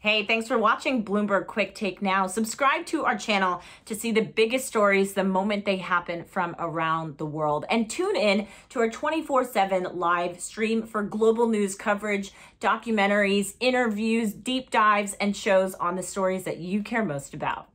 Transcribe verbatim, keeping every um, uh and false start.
Hey, thanks for watching Bloomberg Quicktake now. Subscribe to our channel to see the biggest stories the moment they happen from around the world. And tune in to our twenty-four seven live stream for global news coverage, documentaries, interviews, deep dives, and shows on the stories that you care most about.